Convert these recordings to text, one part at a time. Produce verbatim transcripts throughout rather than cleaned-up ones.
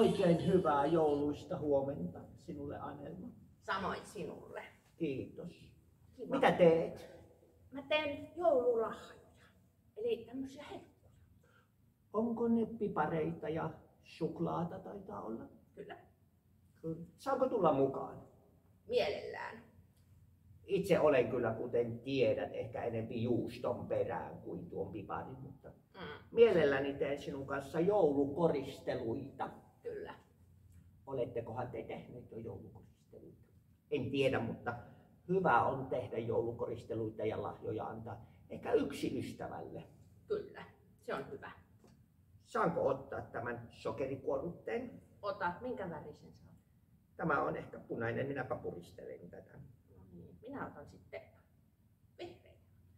Oikein hyvää jouluista huomenta sinulle, Anelma. Samoin sinulle. Kiitos. Kiva. Mitä teet? Mä teen joululahjoja. Eli tämmöisiä herkkuja. Onko ne pipareita ja suklaata taitaa olla? Kyllä. Kyllä. Saanko tulla mukaan? Mielellään. Itse olen kyllä, kuten tiedät, ehkä enempi juuston perään kuin tuon piparin, mutta Mm. mielelläni teen sinun kanssa joulukoristeluita. Kyllä. Olettekohan te tehneet jo joulukoristeluita? En tiedä, mutta hyvä on tehdä joulukoristeluita ja lahjoja antaa ehkä yksi ystävälle. Kyllä. Se on hyvä. Saanko ottaa tämän sokerikuorrutteen? Ota, minkä värisen saa? Tämä on ehkä punainen, minäpä puristelen tätä. No niin, minä otan sitten vihreitä.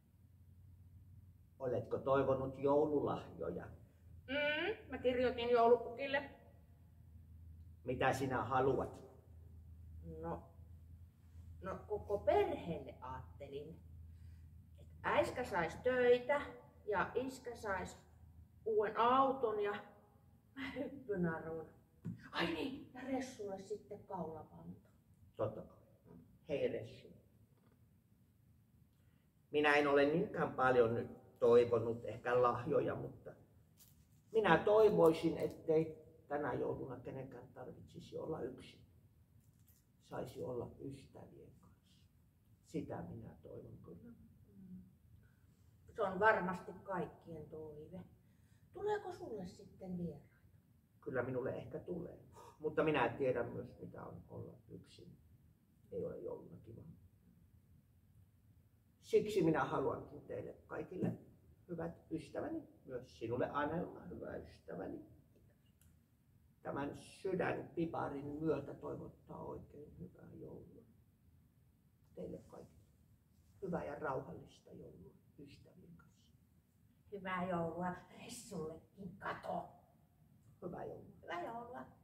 Oletko toivonut joululahjoja? Mm, mä kirjoitin joulupukille. Mitä sinä haluat? No, no koko perheelle ajattelin, että äiskä sais töitä ja iskä sais uuden auton ja mä hyppynarun. Ai niin, ja Ressulle sitten kaulapanta. Totta kai. Hei Ressu. Minä en ole niinkään paljon nyt toivonut ehkä lahjoja, mutta minä toivoisin, ettei tänä jouluna kenenkään tarvitsisi olla yksin. Saisi olla ystävien kanssa. Sitä minä toivon kyllä. Se on varmasti kaikkien toive. Tuleeko sulle sitten vieraita? Kyllä minulle ehkä tulee. Mutta minä tiedän myös, mitä on olla yksin. Ei ole jouluna kiva. Siksi minä haluankin teille kaikille hyvät ystäväni, myös sinulle Anelma, hyvä ystäväni, tämän sydänpiparin myötä toivottaa oikein hyvää joulua. Teille kaikille hyvää ja rauhallista joulua ystävien kanssa. Hyvää joulua Ressullekin, kato. Hyvää joulua. Hyvää joulua.